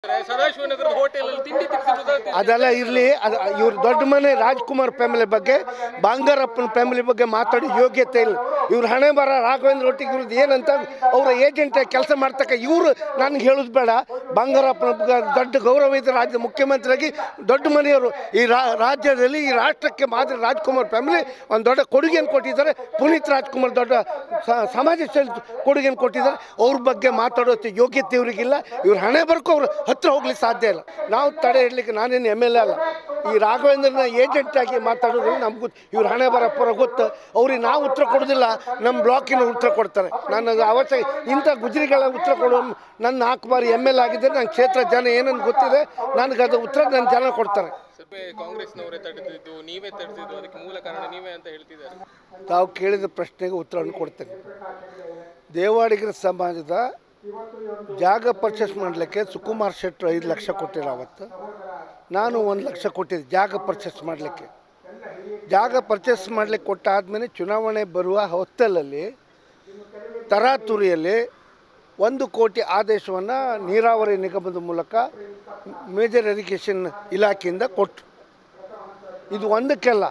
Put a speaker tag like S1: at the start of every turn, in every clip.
S1: ಸದಾಶಿವನಗರದ hotel ಅಲ್ಲಿ ತಿಂಡಿ
S2: ಅದೆಲ್ಲ ಇರಲಿ. ಇವ್ರ ದೊಡ್ಡ ಮನೆ ರಾಜ್ಕುಮಾರ್ ಫ್ಯಾಮಿಲಿ ಬಗ್ಗೆ, ಬಂಗಾರಪ್ಪನ ಫ್ಯಾಮಿಲಿ ಬಗ್ಗೆ ಮಾತಾಡಿ ಯೋಗ್ಯತೆ ಇಲ್ಲ. ಇವ್ರ ಹಣೆ ಬರ ರಾಘವೇಂದ್ರ ಒಟ್ಟಿಗೆ ಇವ್ರದ್ದು ಏನಂತ ಅವರ ಏಜೆಂಟ್ ಕೆಲಸ ಮಾಡ್ತಕ್ಕ ಇವರು ನನಗೆ ಹೇಳೋದು ಬೇಡ. ಬಂಗಾರಪ್ಪನ ದೊಡ್ಡ ಗೌರವ ಇದೆ, ರಾಜ್ಯದ ಮುಖ್ಯಮಂತ್ರಿಯಾಗಿ ದೊಡ್ಡ ಮನೆಯವರು. ಈ ರಾಜ್ಯದಲ್ಲಿ ಈ ರಾಷ್ಟ್ರಕ್ಕೆ ಮಾದರಿ ರಾಜ್ಕುಮಾರ್ ಫ್ಯಾಮಿಲಿ ಒಂದು ದೊಡ್ಡ ಕೊಡುಗೆಯನ್ನು ಕೊಟ್ಟಿದ್ದಾರೆ. ಪುನೀತ್ ರಾಜ್ಕುಮಾರ್ ದೊಡ್ಡ ಸಮಾಜ ಸೇವೆ ಕೊಡುಗೆಯನ್ನು ಕೊಟ್ಟಿದ್ದಾರೆ. ಅವ್ರ ಬಗ್ಗೆ ಮಾತಾಡೋದು ಯೋಗ್ಯತೆ ಇವರಿಗಿಲ್ಲ. ಇವ್ರ ಹಣೆ ಬರಕ್ಕೂ ಅವ್ರು ಹತ್ರ ಹೋಗ್ಲಿಕ್ಕೆ ಸಾಧ್ಯ ಇಲ್ಲ. ನಾವು ತಡೆ ಇಡಲಿಕ್ಕೆ ನಾನೇನು MLA ಅಲ್ಲ. ಈ ರಾಘವೇಂದ್ರನ ಏಜೆಂಟಾಗಿ ಮಾತಾಡೋದು ನಮ್ಗೆ ಇವ್ರ ಹಣೆ ಬರ ಪರ ಗೊತ್ತು. ಅವ್ರಿಗೆ ನಾವು ಉತ್ತರ ಕೊಡೋದಿಲ್ಲ, ನಮ್ಮ ಬ್ಲಾಕಿನ ಉತ್ತರ ಕೊಡ್ತಾರೆ. ನಾನು ಅವಶ್ಯ ಇಂಥ ಗುಜರಿಗಳ ಉತ್ತರ ಕೊಡೋ ನನ್ನ 4 ಬಾರಿ MLA ಆಗಿದ್ದರೆ ನನ್ನ ಕ್ಷೇತ್ರ ಜನ ಏನನ್ನು ಗೊತ್ತಿದೆ, ನನಗೆ ಅದು ಉತ್ತರ ನನ್ನ ಜನ ಕೊಡ್ತಾರೆ.
S1: ಕಾಂಗ್ರೆಸ್ನವರೇ ತಡೆದಿದ್ದು, ನೀವೇ ತಡೆದಿದ್ದು, ಅದಕ್ಕೆ ಮೂಲ ಕಾರಣ ನೀವೇ ಅಂತ ಹೇಳ್ತಿದ್ದಾರೆ.
S2: ತಾವು ಕೇಳಿದ ಪ್ರಶ್ನೆಗೆ ಉತ್ತರವನ್ನು ಕೊಡ್ತೇನೆ. ದೇವಾಡಿಗರ ಸಮಾಜದ ಜಾಗ ಪರ್ಚೇಸ್ ಮಾಡಲಿಕ್ಕೆ ಸುಕುಮಾರ್ ಶೆಟ್ಟರು 5 ಲಕ್ಷ ಕೊಟ್ಟಿಲ್ಲ. ಅವತ್ತು ನಾನು 1 ಲಕ್ಷ ಕೊಟ್ಟಿದ್ದೆ ಜಾಗ ಪರ್ಚೇಸ್ ಮಾಡಲಿಕ್ಕೆ. ಜಾಗ ಪರ್ಚೇಸ್ ಮಾಡಲಿಕ್ಕೆ ಕೊಟ್ಟಾದಮೇಲೆ ಚುನಾವಣೆ ಬರುವ ಹೊತ್ತಲಲ್ಲಿ ತರಾತುರಿಯಲ್ಲಿ 1 ಕೋಟಿ ಆದೇಶವನ್ನು ನೀರಾವರಿ ನಿಗಮದ ಮೂಲಕ ಮೇಜರ್ ಇರಿಗೇಷನ್ ಇಲಾಖೆಯಿಂದ ಕೊಟ್ಟು, ಇದು ಒಂದಕ್ಕೆಲ್ಲ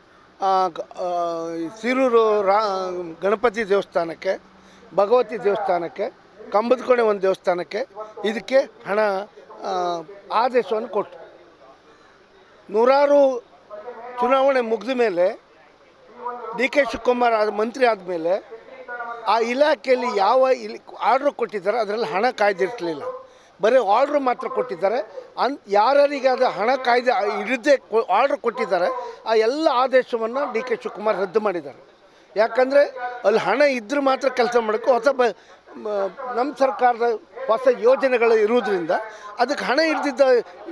S2: ಸಿರೂರು ಗಣಪತಿ ದೇವಸ್ಥಾನಕ್ಕೆ, ಭಗವತಿ ದೇವಸ್ಥಾನಕ್ಕೆ, ಕಂಬದಕೋಣೆ ಒಂದು ದೇವಸ್ಥಾನಕ್ಕೆ ಇದಕ್ಕೆ ಹಣ ಆದೇಶವನ್ನು ಕೊಟ್ಟು, ನೂರಾರು ಚುನಾವಣೆ ಮುಗಿದ ಮೇಲೆ DK ಶಿವಕುಮಾರ್ ಮಂತ್ರಿ ಆದಮೇಲೆ ಆ ಇಲಾಖೆಯಲ್ಲಿ ಯಾವ ಆರ್ಡ್ರ್ ಕೊಟ್ಟಿದ್ದಾರೆ ಅದರಲ್ಲಿ ಹಣ ಕಾಯ್ದಿರಿಸಲಿಲ್ಲ. ಬರೀ ಆರ್ಡ್ರ್ ಮಾತ್ರ ಕೊಟ್ಟಿದ್ದಾರೆ. ಯಾರಿಗೆ ಅದು ಹಣ ಕಾಯ್ದೆ ಹಿಡಿದೇ ಆರ್ಡ್ರ್ ಕೊಟ್ಟಿದ್ದಾರೆ ಆ ಎಲ್ಲ ಆದೇಶವನ್ನು DK ಶಿವಕುಮಾರ್ ರದ್ದು ಮಾಡಿದ್ದಾರೆ. ಯಾಕಂದರೆ ಅಲ್ಲಿ ಹಣ ಇದ್ದರೂ ಮಾತ್ರ ಕೆಲಸ ಮಾಡೋಕ್ಕೆ ಹೊಸ ನಮ್ಮ ಸರ್ಕಾರದ ಹೊಸ ಯೋಜನೆಗಳು ಇರುವುದರಿಂದ ಅದಕ್ಕೆ ಹಣ ಹಿಡ್ದಿದ್ದ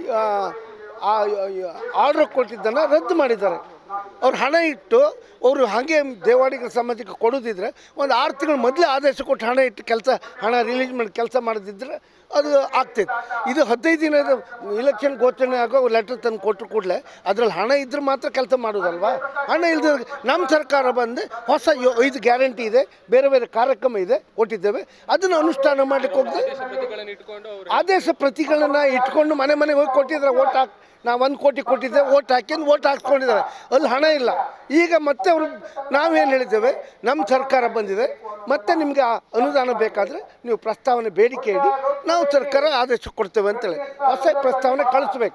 S2: ಆರ್ಡ್ರ್ ಕೊಟ್ಟಿದ್ದನ್ನು ರದ್ದು ಮಾಡಿದ್ದಾರೆ. ಅವ್ರು ಹಣ ಇಟ್ಟು ಅವರು ಹಾಗೆ ದೇವಾಡಿಗರ ಸಮಾಜಕ್ಕೆ ಕೊಡೋದಿದ್ರೆ ಒಂದು 6 ತಿಂಗಳು ಮೊದಲೇ ಆದೇಶ ಕೊಟ್ಟು ಹಣ ಇಟ್ಟು ಹಣ ರಿಲೀಸ್ ಮಾಡಿ ಕೆಲಸ ಮಾಡೋದಿದ್ರೆ ಅದು ಆಗ್ತೈತೆ. ಇದು 15 ದಿನದ ಇಲೆಕ್ಷನ್ ಘೋಷಣೆ ಆಗೋ ಲೆಟರ್ ತಂದು ಕೊಟ್ಟರು ಕೂಡಲೇ ಅದರಲ್ಲಿ ಹಣ ಇದ್ರೆ ಮಾತ್ರ ಕೆಲಸ ಮಾಡೋದಲ್ವಾ. ಹಣ ಇಲ್ಲದೆ ನಮ್ಮ ಸರ್ಕಾರ ಬಂದು ಹೊಸ 5 ಗ್ಯಾರಂಟಿ ಇದೆ, ಬೇರೆ ಬೇರೆ ಕಾರ್ಯಕ್ರಮ ಇದೆ ಕೊಟ್ಟಿದ್ದೇವೆ, ಅದನ್ನು ಅನುಷ್ಠಾನ ಮಾಡಲಿಕ್ಕೆ ಹೋಗಿದೆ. ಆದೇಶ ಪ್ರತಿಗಳನ್ನು ಇಟ್ಕೊಂಡು ಮನೆಗೆ ಹೋಗಿ ಕೊಟ್ಟಿದ್ದಾರೆ. ನಾವು 1 ಕೋಟಿ ಕೊಟ್ಟಿದ್ದೆ, ಓಟ್ ಹಾಕ್ಸ್ಕೊಂಡಿದ್ದಾರೆ. ಅಲ್ಲಿ ಹಣ ಇಲ್ಲ. ಈಗ ಮತ್ತೆ ಅವರು ನಾವೇನು ಹೇಳಿದ್ದೇವೆ, ನಮ್ಮ ಸರ್ಕಾರ ಬಂದಿದೆ, ಮತ್ತೆ ನಿಮಗೆ ಅನುದಾನ ಬೇಕಾದರೆ ನೀವು ಪ್ರಸ್ತಾವನೆ ಬೇಡಿಕೆ ಇಡಿ, ನಾವು ಸರ್ಕಾರ ಆದೇಶ ಕೊಡ್ತೇವೆ ಅಂತೇಳಿ ಹೊಸ ಪ್ರಸ್ತಾವನೆ ಕಳಿಸ್ಬೇಕು.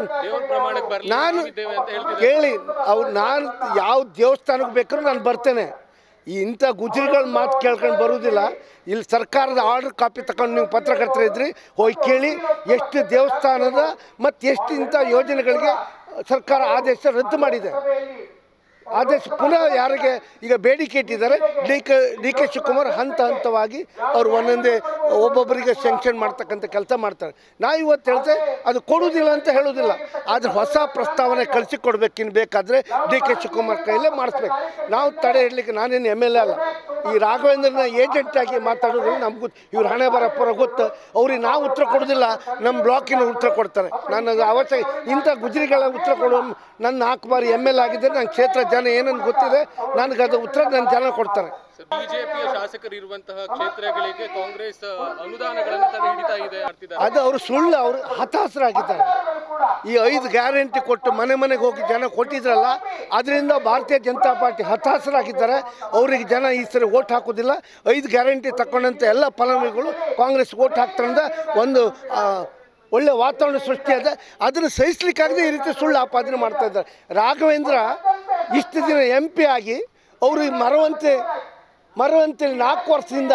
S2: ನಾನು ಕೇಳಿ ನಾನು ಯಾವ ದೇವಸ್ಥಾನಕ್ಕೆ ಬೇಕಾದ್ರೂ ನಾನು ಬರ್ತೇನೆ. ಇಂಥ ಗುಜರಿಗಳ ಮಾತು ಕೇಳ್ಕೊಂಡು ಬರುವುದಿಲ್ಲ. ಇಲ್ಲಿ ಸರ್ಕಾರದ ಆರ್ಡರ್ ಕಾಪಿ ತಗೊಂಡು ನೀವು ಪತ್ರಕರ್ತರಿದ್ರಿ, ಹೋಗಿ ಕೇಳಿ ಎಷ್ಟು ದೇವಸ್ಥಾನದ ಮತ್ತು ಎಷ್ಟು ಇಂಥ ಯೋಜನೆಗಳಿಗೆ ಸರ್ಕಾರ ಆದೇಶ ರದ್ದು ಮಾಡಿದೆ. ಆದೇಶ ಪುನಃ ಯಾರಿಗೆ ಈಗ ಬೇಡಿಕೆ ಇಟ್ಟಿದ್ದಾರೆ DK ಶಿವಕುಮಾರ್ ಹಂತವಾಗಿ ಅವರು ಒಂದೊಂದೇ ಒಬ್ಬೊಬ್ಬರಿಗೆ ಸ್ಯಾಂಕ್ಷನ್ ಮಾಡ್ತಕ್ಕಂಥ ಕೆಲಸ ಮಾಡ್ತಾರೆ. ನಾವು ಇವತ್ತು ಹೇಳ್ತೆ ಅದು ಕೊಡುವುದಿಲ್ಲ ಅಂತ ಹೇಳೋದಿಲ್ಲ, ಆದರೆ ಹೊಸ ಪ್ರಸ್ತಾವನೆ ಕಳಿಸಿಕೊಡ್ಬೇಕಿನ್ನು ಬೇಕಾದರೆ DK ಶಿವಕುಮಾರ್ ಕೈಯಲ್ಲೇ ಮಾಡಿಸ್ಬೇಕು. ನಾವು ತಡೆ ಇಡಲಿಕ್ಕೆ ನಾನೇನು MLA ಅಲ್ಲ. ಈ ರಾಘವೇಂದ್ರನ ಏಜೆಂಟಾಗಿ ಮಾತಾಡೋದು ನಮ್ಗೆ ಇವ್ರ ಹಣೆ ಬರ ಪರ ಗೊತ್ತು. ಅವ್ರಿಗೆ ನಾವು ಉತ್ತರ ಕೊಡೋದಿಲ್ಲ, ನಮ್ಮ ಬ್ಲಾಕಿನ ಉತ್ತರ ಕೊಡ್ತಾರೆ. ನಾನು ಅದು ಅವಶ್ಯ ಇಂಥ ಗುಜರಿಗಳ ಉತ್ತರ ಕೊಡೋ ನನ್ನ 4 ಬಾರಿ MLA ಆಗಿದ್ದರೆ ನನ್ನ ಕ್ಷೇತ್ರ ಜನ ಏನನ್ನು ಗೊತ್ತಿದೆ, ನನಗೆ ಅದು ಉತ್ತರ ನನ್ನ ಜನ ಕೊಡ್ತಾರೆ.
S1: ಬಿಜೆಪಿಯ ಶಾಸಕರು ಇರುವಂತಹ ಕ್ಷೇತ್ರಗಳಿಗೆ ಕಾಂಗ್ರೆಸ್ ಅನುದಾನಗಳನ್ನು ತಡೆ ಹಿಡಿತಾ ಇದೆ.
S2: ಅದು ಅವರು ಸುಳ್ಳು, ಅವರು ಹತಾಶರಾಗಿದ್ದಾರೆ. ಈ 5 ಗ್ಯಾರಂಟಿ ಕೊಟ್ಟು ಮನೆಗೆ ಹೋಗಿ ಜನ ಕೊಟ್ಟಿದ್ರಲ್ಲ, ಅದರಿಂದ ಭಾರತೀಯ ಜನತಾ ಪಾರ್ಟಿ ಹತಾಶರಾಗಿದ್ದಾರೆ. ಅವರಿಗೆ ಜನ ಈ ಸರಿ ಓಟ್ ಹಾಕೋದಿಲ್ಲ. 5 ಗ್ಯಾರಂಟಿ ತಗೊಂಡಂಥ ಎಲ್ಲ ಫಲಾನುಭವಿಗಳು ಕಾಂಗ್ರೆಸ್ ಓಟ್ ಹಾಕ್ತಾರಂದ ಒಂದು ಒಳ್ಳೆ ವಾತಾವರಣ ಸೃಷ್ಟಿಯಾದ. ಅದನ್ನು ಸಹಿಸ್ಲಿಕ್ಕಾಗದೆ ಈ ರೀತಿ ಸುಳ್ಳು ಆಪಾದನೆ ಮಾಡ್ತಾ ಇದ್ದಾರೆ. ರಾಘವೇಂದ್ರ ಇಷ್ಟು ದಿನ MP ಆಗಿ ಅವ್ರಿಗೆ ಮರವಂತೆ 4 ವರ್ಷದಿಂದ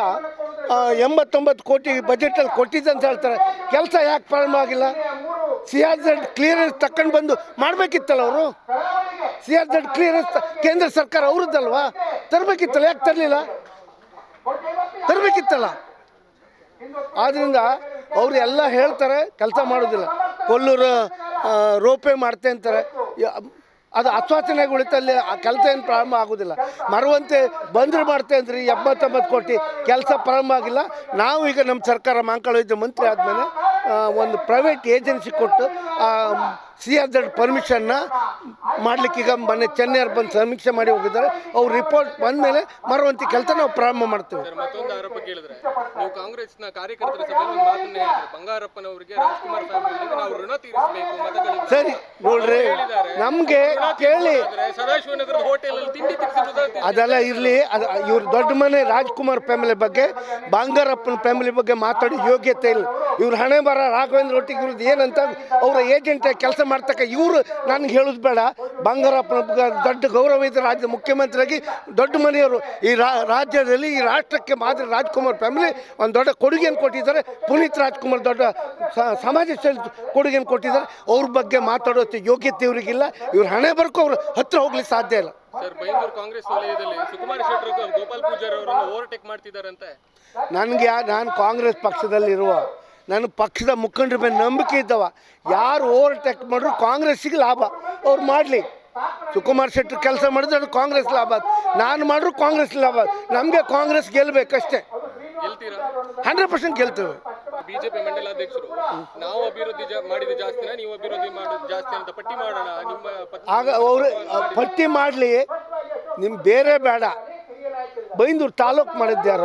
S2: 89 ಕೋಟಿ ಬಜೆಟಲ್ಲಿ ಕೊಟ್ಟಿದ್ದೆ ಅಂತ ಹೇಳ್ತಾರೆ. ಕೆಲಸ ಯಾಕೆ ಪ್ರಾರಂಭ ಆಗಿಲ್ಲ? CRZ ಕ್ಲಿಯರೆನ್ಸ್ ತಗೊಂಡು ಬಂದು ಮಾಡಬೇಕಿತ್ತಲ್ಲ ಅವರು. CRZ ಕ್ಲಿಯರೆನ್ಸ್ ಕೇಂದ್ರ ಸರ್ಕಾರ ಅವ್ರದ್ದಲ್ವಾ, ತರಬೇಕಿತ್ತಲ್ಲ, ಯಾಕೆ ತರಲಿಲ್ಲ? ತರಬೇಕಿತ್ತಲ್ಲ. ಆದ್ದರಿಂದ ಅವರು ಎಲ್ಲ ಹೇಳ್ತಾರೆ, ಕೆಲಸ ಮಾಡೋದಿಲ್ಲ. ಕೊಲ್ಲೂರು ರೋಪೇ ಮಾಡ್ತೆ ಅಂತಾರೆ, ಅದು ಆಶ್ವಾಸನೆಗೆ ಉಳಿತಲ್ಲಿ ಆ ಕೆಲಸ ಏನು ಪ್ರಾರಂಭ ಆಗೋದಿಲ್ಲ. ಮರವಂತೆ ಬಂದರು ಮಾಡ್ತೆ ಅಂದ್ರಿ 79 ಕೋಟಿ ಕೆಲಸ ಪ್ರಾರಂಭ ಆಗಿಲ್ಲ. ನಾವು ಈಗ ನಮ್ಮ ಸರ್ಕಾರ ಮಾಂಕಾಳ ವೈದ್ಯ ಮಂತ್ರಿ ಆದಮೇಲೆ ಒಂದು ಪ್ರೈವೇಟ್ ಏಜೆನ್ಸಿ ಕೊಟ್ಟು CRZ ಪರ್ಮಿಷನ್ನ ಮಾಡಲಿಕ್ಕೆ ಈಗ ಮೊನ್ನೆ ಚೆನ್ನೈಯವ್ರು ಬಂದು ಸಮೀಕ್ಷೆ ಮಾಡಿ ಹೋಗಿದ್ದಾರೆ. ಅವ್ರ ರಿಪೋರ್ಟ್ ಬಂದ ಮೇಲೆ ಮರುವಂತಿ ಕೆಲಸ ನಾವು ಪ್ರಾರಂಭ ಮಾಡ್ತೇವೆ.
S1: ಮತ್ತೊಂದು ಆರೋಪ ಕೇಳಿದ್ರೆ, ನೀವು ಕಾಂಗ್ರೆಸ್ನ ಕಾರ್ಯಕರ್ತರ ಸಭೆಯಲ್ಲಿ ಒಂದು ಮಾತನ್ನ ಹೇಳಿದ್ರೆ, ಬಂಗಾರಪ್ಪನವರಿಗೆ ರಾಜ್ಕುಮಾರ್ ಫ್ಯಾಮಿಲಿಗೆ ನಾವು ಋಣ ತೀರಿಸಬೇಕು ಮತಗಳಿಂದ.
S2: ಸರಿ ನೋಡ್ರಿ, ನಮಗೆ ಕೇಳಿ
S1: ಸದಾಶಿವನಗರದ ಹೋಟೆಲ್ ಅಲ್ಲಿ ತಿಂಡಿ ತಿನ್ನಿಸಿರೋದು
S2: ಅದೆಲ್ಲ ಇರಲಿ. ಇವ್ರ ದೊಡ್ಡ ಮನೆ ರಾಜ್ಕುಮಾರ್ ಫ್ಯಾಮಿಲಿ ಬಗ್ಗೆ, ಬಂಗಾರಪ್ಪನ ಫ್ಯಾಮಿಲಿ ಬಗ್ಗೆ ಮಾತಾಡಿ ಯೋಗ್ಯತೆ ಇಲ್ಲ. ಇವ್ರ ಹಣೆ ಬರ ರಾಘವೇಂದ್ರ ಒಟ್ಟಿಗೆ ಇವ್ರದ್ದು ಏನಂತ ಅವರ ಏಜೆಂಟ್ ಕೆಲಸ ಮಾಡ್ತಕ್ಕ ಇವರು ನನಗೆ ಹೇಳೋದು ಬೇಡ. ಬಂಗಾರಪ್ಪನ ದೊಡ್ಡ ಗೌರವ ಇದೆ, ರಾಜ್ಯದ ಮುಖ್ಯಮಂತ್ರಿಯಾಗಿ ದೊಡ್ಡ ಮನೆಯವರು ಈ ರಾಜ್ಯದಲ್ಲಿ ಈ ರಾಷ್ಟ್ರಕ್ಕೆ ಮಾದರಿ ರಾಜ್ಕುಮಾರ್ ಫ್ಯಾಮಿಲಿ ಒಂದು ದೊಡ್ಡ ಕೊಡುಗೆಯನ್ನು ಕೊಟ್ಟಿದ್ದಾರೆ. ಪುನೀತ್ ರಾಜ್ಕುಮಾರ್ ದೊಡ್ಡ ಸಮಾಜ ಸೇವೆ ಕೊಡುಗೆಯನ್ನು ಕೊಟ್ಟಿದ್ದಾರೆ. ಅವ್ರ ಬಗ್ಗೆ ಮಾತಾಡೋ ಯೋಗ್ಯತೆ ಇವರಿಗಿಲ್ಲ. ಇವ್ರ ಹಣೆ ಬರಕ್ಕೂ ಅವ್ರ ಹತ್ರ ಹೋಗ್ಲಿಕ್ಕೆ ಸಾಧ್ಯ ಇಲ್ಲ.
S1: ಸರ್, ಬೈಂದೂರು ಕಾಂಗ್ರೆಸ್ ವಲಯದಲ್ಲಿ ಸುಕುಮಾರ್ ಶೆಟ್ಟರ್ ಗೋಪಾಲ್ ಪೂಜಾರಿ ಅವರನ್ನು ಓವರ್ಟೇಕ್ ಮಾಡ್ತಿದ್ದಾರಂತೆ. ನಾನು ಕಾಂಗ್ರೆಸ್ ಪಕ್ಷದಲ್ಲಿರುವ ನನ್ನ ಪಕ್ಷದ ಮುಖಂಡರ ಮೇಲೆ ನಂಬಿಕೆ ಇದ್ದವ. ಯಾರು ಓವರ್ಟೇಕ್ ಮಾಡಿದ್ರು ಕಾಂಗ್ರೆಸ್ಸಿಗೆ ಲಾಭ, ಅವ್ರು ಮಾಡಲಿ. ಸುಕುಮಾರ್ ಶೆಟ್ಟರ್ ಕೆಲಸ ಮಾಡಿದ್ರೆ ಅದು ಕಾಂಗ್ರೆಸ್ ಲಾಭ, ನಾನು ಮಾಡಿದ್ರು ಕಾಂಗ್ರೆಸ್ ಲಾಭ. ನಮಗೆ ಕಾಂಗ್ರೆಸ್ ಗೆಲ್ಲಬೇಕಷ್ಟೇ. 100% ಗೆಲ್ತೇವೆ. ಬಿಜೆಪಿ ಮಂಡಲಾಧ್ಯಕ್ಷರು ನಾವು ಅಭಿವೃದ್ಧಿ ಮಾಡಿದ ಜಾಸ್ತಿನ ನೀವು ಅಭಿವೃದ್ಧಿ ಮಾಡೋದು ಜಾಸ್ತಿ ಅಂತ ಪಟ್ಟಿ ಮಾಡೋಣ.
S2: ಆಗ ಅವರು ಪಟ್ಟಿ ಮಾಡಲಿ, ನಿಮ್ ಬೇರೆ ಬೇಡ. ಬೈಂದೂರು ತಾಲೂಕು ಮಾಡಿದ್ಯಾರು,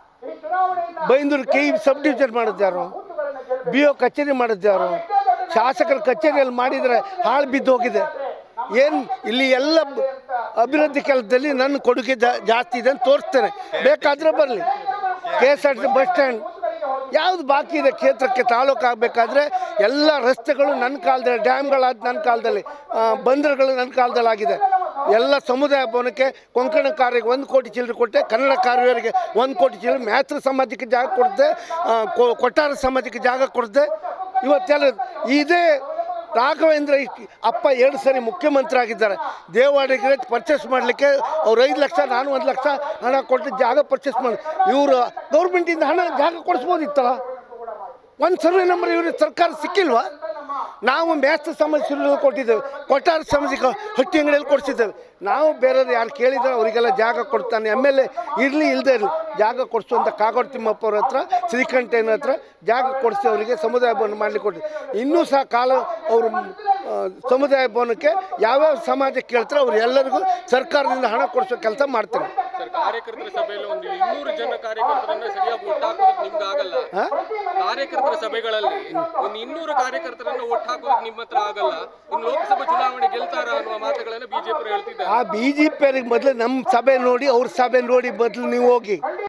S2: ಬೈಂದೂರು KE ಸಬ್ ಡಿವಿಷನ್ ಮಾಡಿದ್ಯಾರು, BO ಕಚೇರಿ ಮಾಡಿದ್ಯಾರು, ಶಾಸಕರ ಕಚೇರಿಯಲ್ಲಿ ಮಾಡಿದರೆ ಹಾಳು ಬಿದ್ದು ಹೋಗಿದೆ. ಏನು ಇಲ್ಲಿ ಎಲ್ಲ ಅಭಿವೃದ್ಧಿ ಕೆಲಸದಲ್ಲಿ ನನ್ನ ಕೊಡುಗೆ ಜಾಸ್ತಿ ಇದೆ ಅಂತ ತೋರಿಸ್ತೇನೆ. ಬೇಕಾದರೆ ಬರಲಿ. KSRTC ಬಸ್ ಸ್ಟ್ಯಾಂಡ್ ಯಾವುದು ಬಾಕಿ ಇದೆ ಕ್ಷೇತ್ರಕ್ಕೆ ತಾಲೂಕು ಆಗಬೇಕಾದ್ರೆ ಎಲ್ಲ ರಸ್ತೆಗಳು ನನ್ನ ಕಾಲದಲ್ಲಿ, ಡ್ಯಾಮ್ಗಳಾದ ನನ್ನ ಕಾಲದಲ್ಲಿ, ಬಂದರುಗಳು ನನ್ನ ಕಾಲದಲ್ಲಿ ಆಗಿದೆ. ಎಲ್ಲ ಸಮುದಾಯ ಭವನಕ್ಕೆ, ಕೊಂಕಣ ಕಾರ್ಯಕ್ಕೆ 1 ಕೋಟಿ ಚಿಲ್ಲರೆ ಕೊಟ್ಟೆ, ಕನ್ನಡ ಕಾರ್ಯವರಿಗೆ 1 ಕೋಟಿ ಚಿಲ್ಲರೆ, ಮ್ಯಾತ್ರ ಸಮಾಜಕ್ಕೆ ಜಾಗ ಕೊಡಿದೆ, ಕೊಟ್ಟಾರ ಸಮಾಜಕ್ಕೆ ಜಾಗ ಕೊಡಿದೆ. ಇವತ್ತೆಲ್ಲ ಇದೇ ರಾಘವೇಂದ್ರ ಅಪ್ಪ 2 ಸರಿ ಮುಖ್ಯಮಂತ್ರಿ ಆಗಿದ್ದಾರೆ. ದೇವಾಡಿಗೆ ಪರ್ಚೇಸ್ ಮಾಡಲಿಕ್ಕೆ ಅವ್ರು 5 ಲಕ್ಷ, ನಾನು 1 ಲಕ್ಷ ಹಣ ಕೊಟ್ಟು ಜಾಗ ಪರ್ಚೇಸ್ ಮಾಡಿ, ಇವರು ಗೌರ್ಮೆಂಟಿಂದ ಹಣ ಜಾಗ ಕೊಡಿಸ್ಬೋದಿತ್ತಲ್ಲ. 1 ಸರ್ವೆ ನಂಬರ್ ಇವ್ರಿಗೆ ಸರ್ಕಾರ ಸಿಕ್ಕಿಲ್ವಾ? ನಾವು ಮ್ಯಾಸ್ತ್ರ ಸಮಾಜ ಸುರುಳಿ ಕೊಟ್ಟಿದ್ದೇವೆ, ಕೊಟ್ಟಾರ ಸಮಾಜಕ್ಕೆ ಹಟ್ಟಿ ಅಂಗಡಿಯಲ್ಲಿ ಕೊಡಿಸಿದ್ದೇವೆ. ನಾವು ಬೇರೆಯವ್ರು ಯಾರು ಕೇಳಿದ್ರೆ ಅವರಿಗೆಲ್ಲ ಜಾಗ ಕೊಡ್ತಾನೆ. MLA ಇರಲಿ ಇಲ್ಲದೆ ಇರಲಿ ಜಾಗ ಕೊಡಿಸುವಂಥ ಕಾಗೋಡು ತಿಮ್ಮಪ್ಪ ಅವ್ರ ಹತ್ರ, ಶ್ರೀಕಂಠಯ್ಯನ ಹತ್ರ ಜಾಗ ಕೊಡಿಸಿ ಅವರಿಗೆ ಸಮುದಾಯ ಭವನ ಮಾಡಲಿಕ್ಕೆ ಕೊಟ್ಟು, ಇನ್ನೂ ಸಹ ಕಾಲ ಅವರು ಸಮುದಾಯ ಭವನಕ್ಕೆ ಯಾವ್ಯಾವ ಸಮಾಜಕ್ಕೆ ಕೇಳ್ತಾರೆ ಅವ್ರು ಎಲ್ಲರಿಗೂ ಸರ್ಕಾರದಿಂದ ಹಣ ಕೊಡಿಸೋ ಕೆಲಸ ಮಾಡ್ತಾರೆ.
S1: ಕಾರ್ಯಕರ್ತರ ಸಭೆಯಲ್ಲಿ ಒಂದು 200 ಜನ ಕಾರ್ಯಕರ್ತರನ್ನ ಸರಿಯಾಗಿ ಒಟ್ಟಾಕೋದಕ್ಕೆ ನಿಮ್ಗೆ ಆಗಲ್ಲ. ಕಾರ್ಯಕರ್ತರ ಸಭೆಗಳಲ್ಲಿ ಒಂದು 200 ಕಾರ್ಯಕರ್ತರನ್ನ ಒಟ್ಟಾಕೋದಕ್ಕೆ ನಿಮ್ಮ ಹತ್ರ ಆಗಲ್ಲ. ಇನ್ನು ಲೋಕಸಭಾ ಚುನಾವಣೆ ಗೆಲ್ತಾರ ಅನ್ನುವ ಮಾತುಗಳನ್ನ ಬಿಜೆಪಿ ಹೇಳ್ತಿದ್ದಾರೆ.
S2: ಆ ಬಿಜೆಪಿಯವರಿಗೆ ಮೊದಲು ನಮ್ಮ ಸಭೆ ನೋಡಿ, ಅವ್ರ ಸಭೆ ನೋಡಿ ಮೊದಲು ನೀವು ಹೋಗಿ.